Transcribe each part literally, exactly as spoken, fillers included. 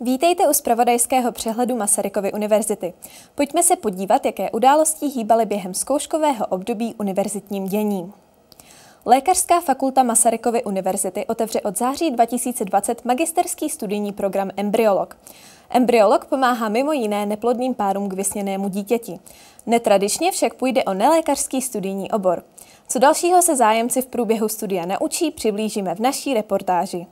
Vítejte u zpravodajského přehledu Masarykovy univerzity. Pojďme se podívat, jaké události hýbaly během zkouškového období univerzitním děním. Lékařská fakulta Masarykovy univerzity otevře od září dva tisíce dvacet magisterský studijní program Embryolog. Embryolog pomáhá mimo jiné neplodným párům k vysněnému dítěti. Netradičně však půjde o nelékařský studijní obor. Co dalšího se zájemci v průběhu studia naučí, přiblížíme v naší reportáži.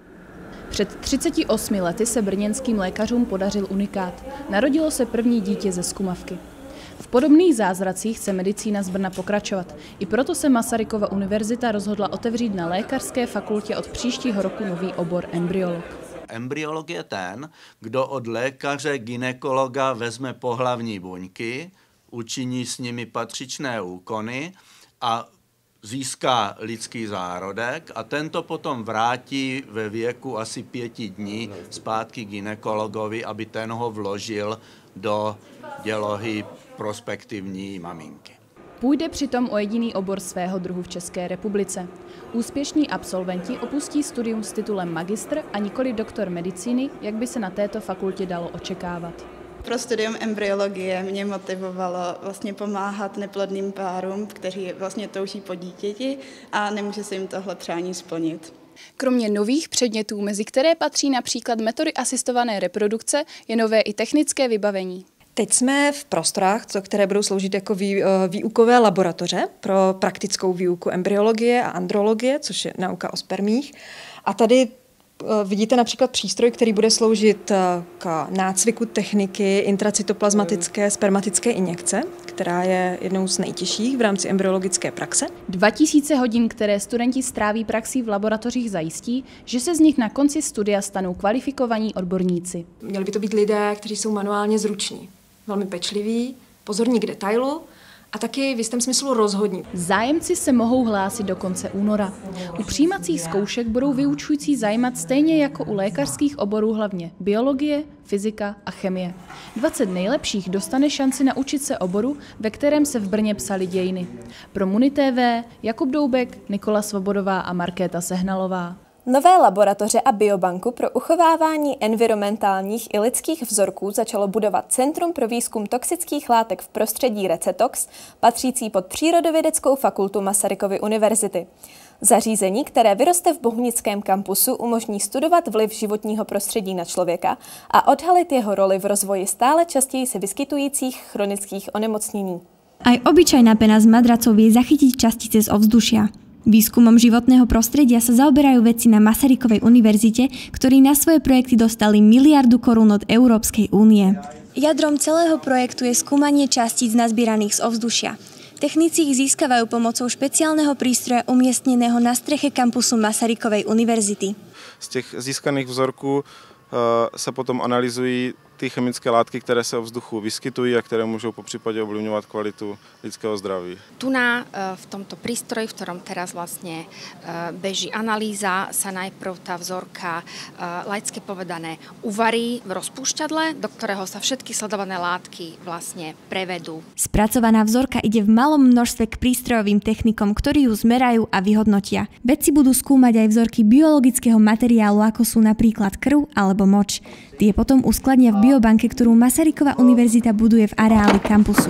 Před třiceti osmi lety se brněnským lékařům podařil unikát. Narodilo se první dítě ze zkumavky. V podobných zázracích chce medicína z Brna pokračovat. I proto se Masarykova univerzita rozhodla otevřít na lékařské fakultě od příštího roku nový obor embryolog. Embryolog je ten, kdo od lékaře gynekologa vezme pohlavní buňky, učiní s nimi patřičné úkony a získá lidský zárodek a tento potom vrátí ve věku asi pěti dní zpátky gynekologovi, aby ten ho vložil do dělohy prospektivní maminky. Půjde přitom o jediný obor svého druhu v České republice. Úspěšní absolventi opustí studium s titulem magistr a nikoli doktor medicíny, jak by se na této fakultě dalo očekávat. Pro studium embryologie mě motivovalo vlastně pomáhat neplodným párům, kteří vlastně touží po dítěti a nemůže se jim tohle přání splnit. Kromě nových předmětů, mezi které patří například metody asistované reprodukce, je nové i technické vybavení. Teď jsme v prostorách, které budou sloužit jako výukové laboratoře pro praktickou výuku embryologie a andrologie, což je nauka o spermích. A tady vidíte například přístroj, který bude sloužit k nácviku techniky intracytoplazmatické spermatické injekce, která je jednou z nejtěžších v rámci embryologické praxe. Dva tisíce hodin, které studenti stráví praxí v laboratořích, zajistí, že se z nich na konci studia stanou kvalifikovaní odborníci. Měli by to být lidé, kteří jsou manuálně zruční, velmi pečliví, pozorní k detailu a taky v jistém smyslu rozhodní. Zájemci se mohou hlásit do konce února. U přijímacích zkoušek budou vyučující zajímat stejně jako u lékařských oborů hlavně biologie, fyzika a chemie. dvacet nejlepších dostane šanci naučit se oboru, ve kterém se v Brně psaly dějiny. Pro Muni T V Jakub Doubek, Nikola Svobodová a Markéta Sehnalová. Nové laboratoře a biobanku pro uchovávání environmentálních i lidských vzorků začalo budovat Centrum pro výzkum toxických látek v prostředí Recetox, patřící pod Přírodovědeckou fakultu Masarykovy univerzity. Zařízení, které vyroste v bohunickém kampusu, umožní studovat vliv životního prostředí na člověka a odhalit jeho roli v rozvoji stále častěji se vyskytujících chronických onemocnění. Aj obyčajná pena z madracov vie zachytiť častice z ovzdušia. Výskumom životného prostredia sa zaoberajú vedci na Masarykovej univerzite, ktorí na svoje projekty dostali miliardu korún od Európskej únie. Jadrom celého projektu je skúmanie častíc nazbieraných z ovzdušia. Technici ich získavajú pomocou špeciálneho prístroja umiestneného na streche kampusu Masarykovej univerzity. Z těch získaných vzorků se potom analyzují ty chemické látky, které se o vzduchu vyskytují a které můžou popřípadě ovlivňovat kvalitu lidského zdraví. Tu na, v tomto prístroji, v ktorom teraz vlastne beží analýza, sa najprv tá vzorka, laicky povedané, uvarí v rozpúšťadle, do ktorého sa všetky sledované látky vlastne prevedú. Spracovaná vzorka ide v malom množstve k prístrojovým technikom, ktorí ju zmerajú a vyhodnotia. Vedci budú skúmať aj vzorky biologického materiálu, ako sú napríklad krv alebo moč. Tie potom uskladnia v biobanke, ktorú Masarykova univerzita buduje v areáli kampusu.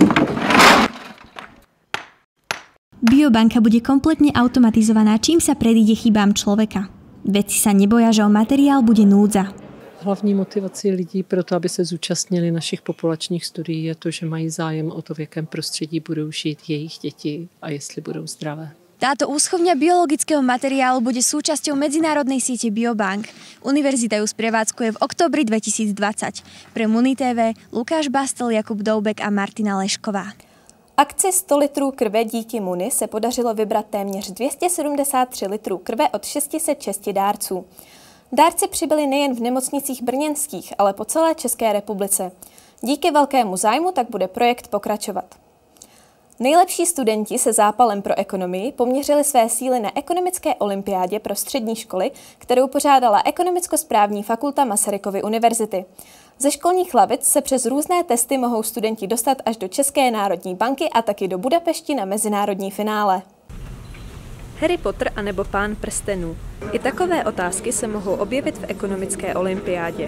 Biobanka bude kompletne automatizovaná, čím sa predíde chybám človeka. Vedci sa neboja, že o materiál bude núdza. Hlavní motivací lidí pro to, aby se zúčastnili našich populačních studií, je to, že mají zájem o to, v jakém prostředí budou žít jejich děti a jestli budou zdravé. Táto úschovňa biologického materiálu bude súčasťou medzinárodnej siete Biobank. Univerzita ju sprevádzkuje v októbri dvetisícdvadsať. Pre Muni T V Lukáš Bastel, Jakub Doubek a Martina Lešková. Akci sto litrů krve díky Muni se podařilo vybrat téměř dvě stě sedmdesát tři litrů krve od šest set šest dárců. Dárci přibyli nejen v nemocnicích brněnských, ale po celé České republice. Díky velkému zájmu tak bude projekt pokračovat. Nejlepší studenti se zápalem pro ekonomii poměřili své síly na ekonomické olympiádě pro střední školy, kterou pořádala Ekonomicko-správní fakulta Masarykovy univerzity. Ze školních lavic se přes různé testy mohou studenti dostat až do České národní banky a taky do Budapešti na mezinárodní finále. Harry Potter anebo Pán prstenů. I takové otázky se mohou objevit v ekonomické olympiádě.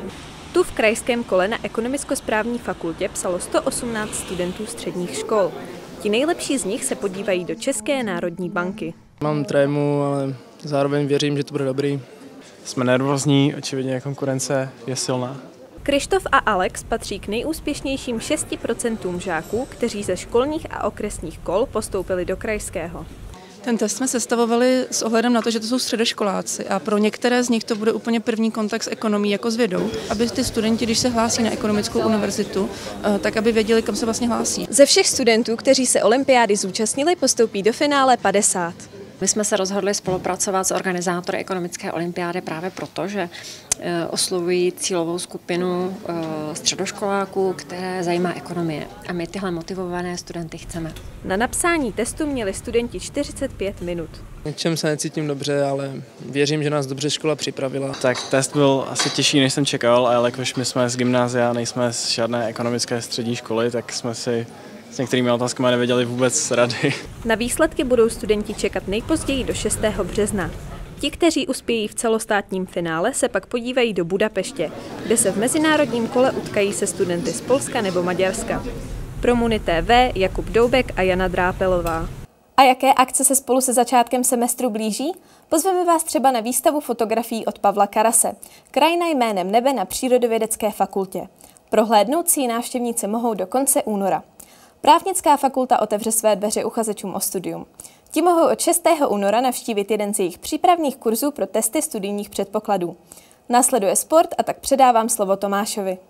Tu v krajském kole na ekonomicko-správní fakultě psalo sto osmnáct studentů středních škol. Ti nejlepší z nich se podívají do České národní banky. Mám trému, ale zároveň věřím, že to bude dobrý. Jsme nervózní, očividně konkurence je silná. Krištof a Alex patří k nejúspěšnějším šesti procentům žáků, kteří ze školních a okresních kol postoupili do krajského. Ten test jsme sestavovali s ohledem na to, že to jsou středoškoláci a pro některé z nich to bude úplně první kontakt s ekonomií jako s vědou, aby ty studenti, když se hlásí na ekonomickou univerzitu, tak aby věděli, kam se vlastně hlásí. Ze všech studentů, kteří se olympiády zúčastnili, postoupí do finále padesát. My jsme se rozhodli spolupracovat s organizátory ekonomické olympiády právě proto, že oslovují cílovou skupinu středoškoláků, které zajímá ekonomie. A my tyhle motivované studenty chceme. Na napsání testu měli studenti čtyřicet pět minut. Něčem se necítím dobře, ale věřím, že nás dobře škola připravila. Tak test byl asi těžší, než jsem čekal, ale jakož my jsme z gymnázia, nejsme z žádné ekonomické střední školy, tak jsme si s některými otázkami nevěděli vůbec rady. Na výsledky budou studenti čekat nejpozději do šestého března. Ti, kteří uspějí v celostátním finále, se pak podívají do Budapeště, kde se v mezinárodním kole utkají se studenty z Polska nebo Maďarska. Pro Muni T V Jakub Doubek a Jana Drápelová. A jaké akce se spolu se začátkem semestru blíží? Pozveme vás třeba na výstavu fotografií od Pavla Karase. Krajina jménem nebe na Přírodovědecké fakultě. Prohlédnout si ji návštěvníci mohou do konce února. Právnická fakulta otevře své dveře uchazečům o studium. Ti mohou od šestého února navštívit jeden z jejich přípravných kurzů pro testy studijních předpokladů. Následuje sport a tak předávám slovo Tomášovi.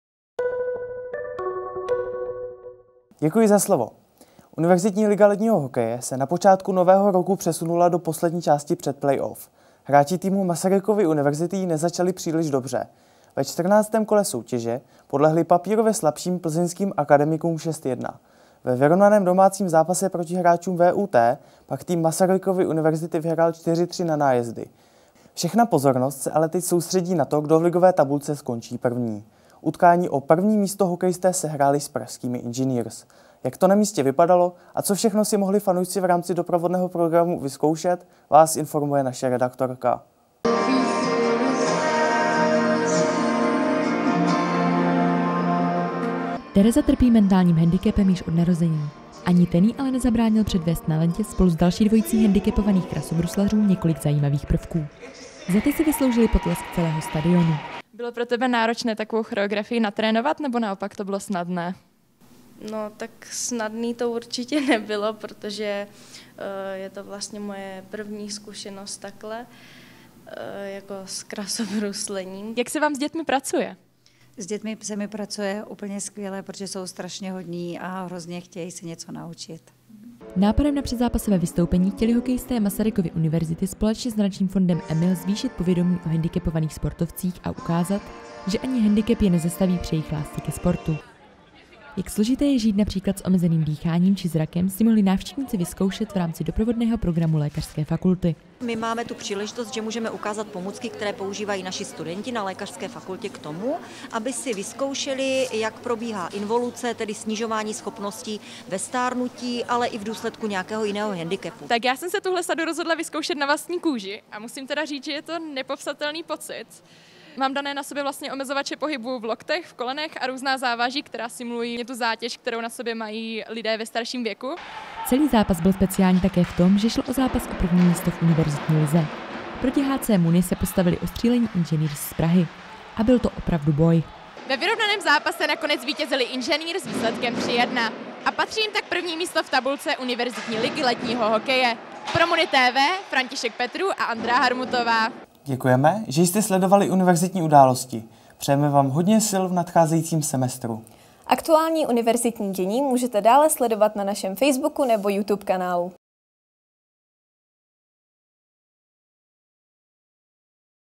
Děkuji za slovo. Univerzitní liga ledního hokeje se na počátku nového roku přesunula do poslední části před playoff. Hráči týmu Masarykovy univerzity nezačali příliš dobře. Ve čtrnáctém kole soutěže podlehli papírově slabším plzeňským akademikům šest jedna. Ve vyrovnaném domácím zápase proti hráčům V U T pak tým Masarykovy univerzity vyhrál čtyři tři na nájezdy. Všechna pozornost se ale teď soustředí na to, kdo v ligové tabulce skončí první. Utkání o první místo hokejisté se hráli s pražskými Engineers. Jak to na místě vypadalo a co všechno si mohli fanoušci v rámci doprovodného programu vyzkoušet, vás informuje naše redaktorka. Tereza trpí mentálním handicapem již od narození. Ani ten jí ale nezabránil předvést na lentě spolu s další dvojicí handicapovaných krasobruslařů několik zajímavých prvků. Za ty si vysloužili potlesk celého stadionu. Bylo pro tebe náročné takovou choreografii natrénovat, nebo naopak to bylo snadné? No tak snadný to určitě nebylo, protože uh, je to vlastně moje první zkušenost takhle, uh, jako s krasobruslením. Jak se vám s dětmi pracuje? S dětmi se mi pracuje úplně skvěle, protože jsou strašně hodní a hrozně chtějí se něco naučit. Nápadem na předzápasové vystoupení chtěli hokejisté Masarykovy univerzity společně s nadačním fondem Emil zvýšit povědomí o handicapovaných sportovcích a ukázat, že ani handicap je nezastaví při jejich lásce ke sportu. Jak složité je žít například s omezeným dýcháním či zrakem, si mohli návštěvníci vyzkoušet v rámci doprovodného programu lékařské fakulty. My máme tu příležitost, že můžeme ukázat pomůcky, které používají naši studenti na lékařské fakultě k tomu, aby si vyzkoušeli, jak probíhá involuce, tedy snižování schopností ve stárnutí, ale i v důsledku nějakého jiného handicapu. Tak já jsem se tuhle sadu rozhodla vyzkoušet na vlastní kůži a musím teda říct, že je to nepopsatelný pocit. Mám dané na sobě vlastně omezovače pohybu v loktech, v kolenech a různá závaží, která simulují tu zátěž, kterou na sobě mají lidé ve starším věku. Celý zápas byl speciální také v tom, že šlo o zápas o první místo v univerzitní lize. Proti H C Muni se postavili ostřílení Engineers z Prahy. A byl to opravdu boj. Ve vyrovnaném zápase nakonec vítězili Engineers s výsledkem tři jedna. A patří jim tak první místo v tabulce Univerzitní ligy letního hokeje. Pro Muni T V František Petru a Andrá Harmutová. Děkujeme, že jste sledovali univerzitní události. Přejeme vám hodně sil v nadcházejícím semestru. Aktuální univerzitní dění můžete dále sledovat na našem Facebooku nebo YouTube kanálu.